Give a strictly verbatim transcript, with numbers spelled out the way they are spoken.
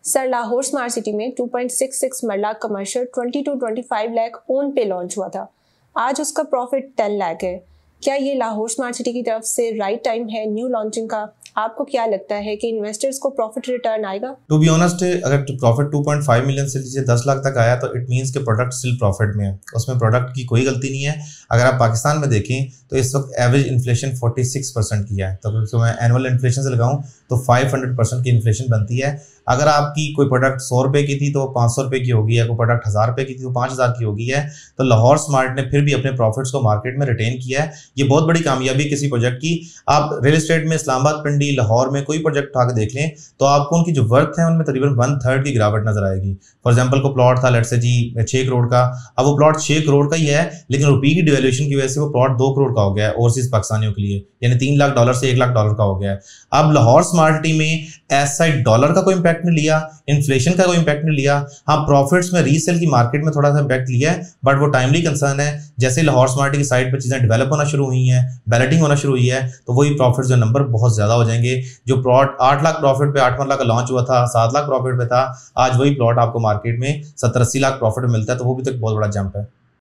Sir, Lahore smart city में two point six six marla commercial twenty two twenty five lakh own पे launch हुआ था। आज उसका प्रॉफिट टेन लाख है। क्या ये लाहौर स्मार्ट सिटी की तरफ से राइट टाइम है न्यू लॉन्चिंग का? आपको क्या लगता है कि इन्वेस्टर्स को प्रॉफिट रिटर्न आएगा? टू बी ऑनेस्ट, अगर profit two point five million से लीजिए दस लाख तक आया तो इट मींस कि प्रोडक्ट स्टिल प्रॉफिट में है, उसमें प्रोडक्ट की कोई गलती नहीं है। अगर आप पाकिस्तान में देखें तो इस वक्त average inflation forty six percent की है, तो तो मैं एनुअल इन्फ्लेशन से लगाऊं तो फाइव हंड्रेड परसेंट की इन्फ्लेशन बनती है। अगर आपकी कोई प्रोडक्ट सौ रुपए की थी तो पाँच सौ रुपए की होगी है, कोई प्रोडक्ट हज़ार रुपए की थी तो पाँच हज़ार की होगी है। तो लाहौर स्मार्ट ने फिर भी अपने प्रॉफिट्स को मार्केट में रिटेन किया है। ये बहुत बड़ी कामयाबी किसी प्रोजेक्ट की। आप रियल एस्टेट में इस्लामाबाद, पिंडी, लाहौर में कोई प्रोजेक्ट उठा के देख लें तो आपको उनकी जो वर्थ है उनमें तकरीबन वन थर्ड की गिरावट नजर आएगी। फॉर एग्जांपल को प्लॉट था लेट्स से जी छह करोड़ का, अब वो प्लॉट छह करोड़ का ही है, लेकिन रुपये की डिवैल्यूएशन की वजह से वो प्लॉट दो करोड़ का हो गया है ओवरसीज पाकिस्तानियों के लिए, यानी तीन लाख डॉलर से एक लाख डॉलर का हो गया है। अब लाहौर स्मार्ट सिटी में ऐसा डॉलर का कोई इंपैक्ट नहीं लिया, इन्फ्लेशन का कोई इंपैक्ट नहीं लिया। हाँ, प्रॉफिट्स में रीसेल की मार्केट में थोड़ा सा इंपैक्ट लिया है, बट वो टाइमली कंसर्न है। जैसे लाहौर स्मार्ट की साइड पर चीजें डेवलप होना शुरू हुई हैं, बैलेटिंग होना शुरू हुई है, तो वही प्रॉफिट्स जो नंबर बहुत ज्यादा हो जाएंगे। जो प्लॉट आठ लाख प्रॉफिट पे आठ लाख का लॉन्च हुआ था, सात लाख प्रॉफिट पे था, आज वही प्लॉट आपको मार्केट में सत्तर अस्सी लाख प्रॉफिट में मिलता है, तो वो भी तो एक बहुत बड़ा जंप है।